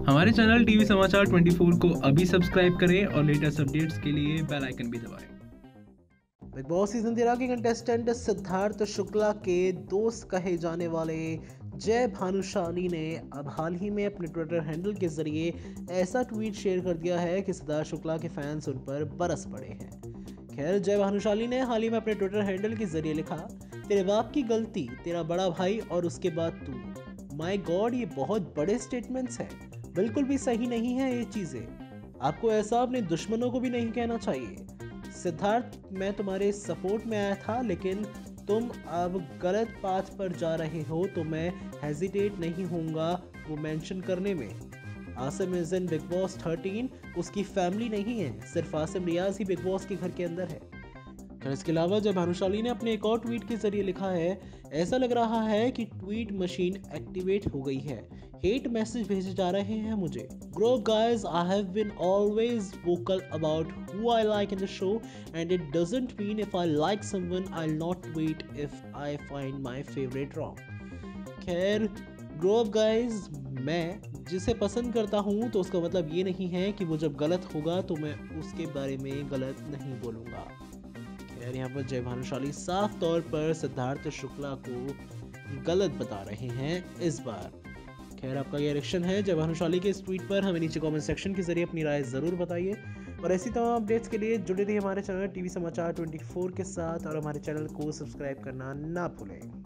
हमारे channel TV समाचार 24 को अभी सब्सक्राइब करें और लेटेस्ट अपडेट्स के लिए बेल आइकन भी दबाएं। बिग बॉस सीजन 13 के कंटेस्टेंट सिद्धार्थ शुक्ला के दोस्त कहे जाने वाले जय भानुशाली ने अब हाल ही में अपने ट्विटर हैंडल के जरिए ऐसा ट्वीट शेयर कर दिया है कि सिद्धार्थ शुक्ला के फैंस उन पर बरस पड़े हैं। खैर, जय भानुशाली ने हाल ही में अपने ट्विटर हैंडल के जरिए लिखा, तेरे बाप की गलती, तेरा बड़ा भाई और उसके बाद तू। माय गॉड, ये बहुत बड़े स्टेटमेंट्स हैं। बिल्कुल भी सही नहीं है ये चीजें। आपको ऐसा अपने दुश्मनों को भी नहीं कहना चाहिए। सिद्धार्थ, मैं तुम्हारे सपोर्ट में आया था, लेकिन तुम अब गलत पाथ पर जा रहे हो तो मैं हेजिटेट नहीं होऊंगा वो मेंशन करने में। Asim is in Bigg Boss 13, उसकी फैमिली नहीं है, सिर्फ आसिम रियाज ही बिग बॉस के घर के अंदर है। इसके अलावा जब भानुशाली ने अपने एक और ट्वीट के जरिए लिखा है, ऐसा लग रहा है कि ट्वीट मशीन एक्टिवेट हो गई है, हेट मैसेज भेजे जा रहे हैं मुझे। Grow up guys, I have been always vocal about who I like in the show and it doesn't mean if I like someone I will not tweet if I find my favourite wrong. खैर, grow up guys, मैं जिसे पसंद करता हूँ तो उसका मतलब ये नहीं है कि वो जब गलत होगा तो मैं उसके बारे में गलत नहीं बोलूँगा। खैर, यहाँ पर जय भानुशाली साफ तौर पर सिद्धार्थ शुक्ला को गलत बता रहे हैं इस बार। खैर, आपका ये रिएक्शन है जय भानुशाली के इस ट्वीट पर? हमें नीचे कमेंट सेक्शन के जरिए अपनी राय ज़रूर बताइए और ऐसी तमाम अपडेट्स के लिए जुड़े रहिए हमारे चैनल टीवी समाचार 24 के साथ और हमारे चैनल को सब्सक्राइब करना ना भूलें।